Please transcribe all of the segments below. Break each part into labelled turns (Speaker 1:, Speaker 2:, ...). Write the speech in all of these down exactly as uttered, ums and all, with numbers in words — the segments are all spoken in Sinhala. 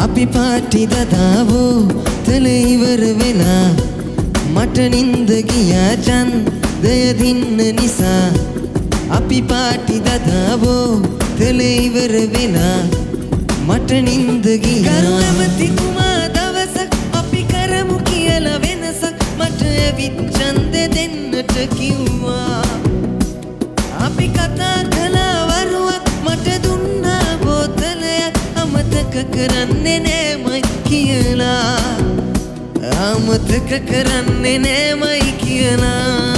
Speaker 1: අපි පාටි දදාවෝ තල ඉවර වෙලා මට නින්ද ගියා ඡන්දය දින්න නිසා අපි පාටි දදාවෝ තල ඉවර වෙලා මට නින්ද ගියා කරුණාමතිතුමා දවසක් අපි කරමු කියලා වෙනසක් මට ඇවිත් ඡන්දෙ දෙන්නට කිව්වා අපි කතා කළා වරුවක් මට දුන්නා බෝතලයක් අමතක කරන්නේ නෑමයි කියලා අමතක කරන්නේ නෑමයි කියලා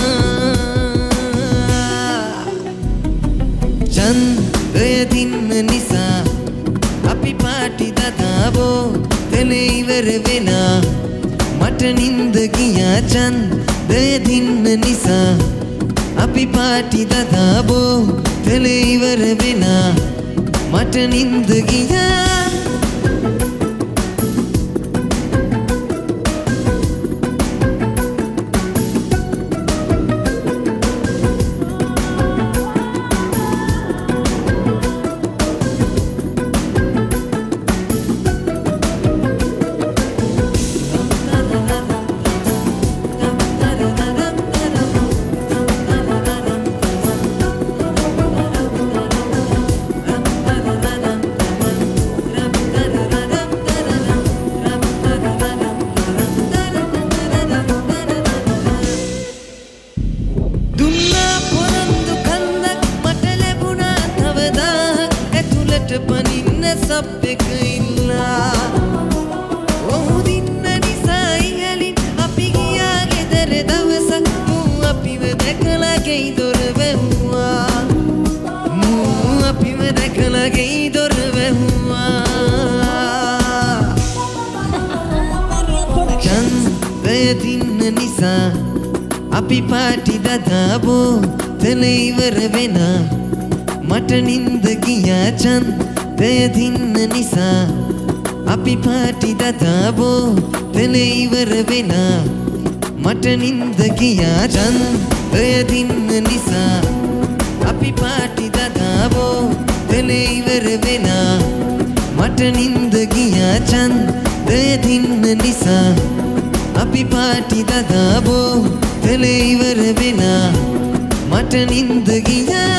Speaker 1: ඡන්දය දින්න නිසා අපි පාටි දදාවෝ තල ඉවර වෙලා මට නින්ද ගියා ඡන්දය දින්න නිසා අපි පාටි දදාවෝ තල ඉවර වෙලා මට නින්ද ගියා පනින්න සබ් එක ඉන්නා ඔහු දින්න නිසා ඉහලින් අපි ගියා ගෙදර දවසක් මූ අපිව දැකලා ගෙයි දොර වැහුවා මූ අපිව දැකලා ගෙයි දොර වැහුවා ඡන්දය දින්න නිසා අපි පාටි දදාවෝ තල ඉවර වෙනා මට නින්ද ගියා ඡන්දය දින්න නිසා අපි පාටි දදාවෝ තල ඉවර වෙනා මට නින්ද ගියා ඡන්දය දින්න නිසා අපි පාටි දදාවෝ තල ඉවර වෙනා මට නින්ද ගියා ඡන්දය දින්න නිසා අපි පාටි දදාවෝ තල ඉවර වෙනා මට නින්ද ගියා